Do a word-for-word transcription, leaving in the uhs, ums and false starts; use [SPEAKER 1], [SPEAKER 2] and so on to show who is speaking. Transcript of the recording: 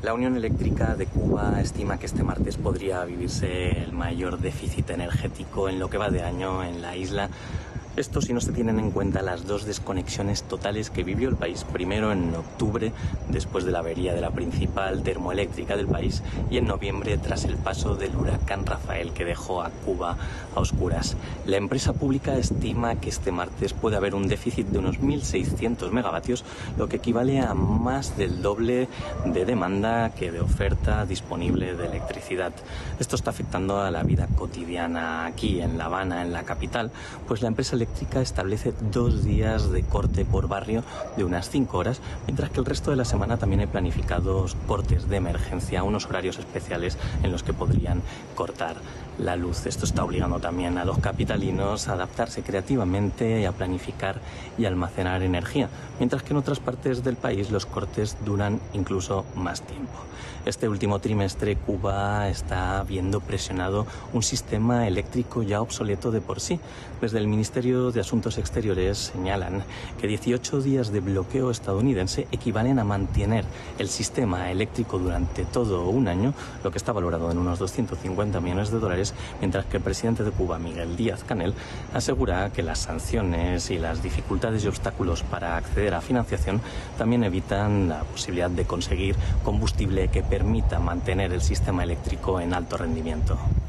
[SPEAKER 1] La Unión Eléctrica de Cuba estima que este martes podría vivirse el mayor déficit energético en lo que va de año en la isla. Esto si no se tienen en cuenta las dos desconexiones totales que vivió el país, primero en octubre, después de la avería de la principal termoeléctrica del país, y en noviembre tras el paso del huracán Rafael que dejó a Cuba a oscuras. La empresa pública estima que este martes puede haber un déficit de unos mil seiscientos megavatios, lo que equivale a más del doble de demanda que de oferta disponible de electricidad. Esto está afectando a la vida cotidiana aquí en La Habana, en la capital, pues la empresa eléctrica establece dos días de corte por barrio de unas cinco horas, mientras que el resto de la semana también hay planificados cortes de emergencia, unos horarios especiales en los que podrían cortar la luz. Esto está obligando también a los capitalinos a adaptarse creativamente y a planificar y almacenar energía, mientras que en otras partes del país los cortes duran incluso más tiempo. Este último trimestre Cuba está viendo presionado un sistema eléctrico ya obsoleto de por sí. Desde el Ministerio de Asuntos Exteriores señalan que dieciocho días de bloqueo estadounidense equivalen a mantener el sistema eléctrico durante todo un año, lo que está valorado en unos doscientos cincuenta millones de dólares, mientras que el presidente de Cuba, Miguel Díaz-Canel, asegura que las sanciones y las dificultades y obstáculos para acceder a financiación también evitan la posibilidad de conseguir combustible que permita mantener el sistema eléctrico en alto rendimiento.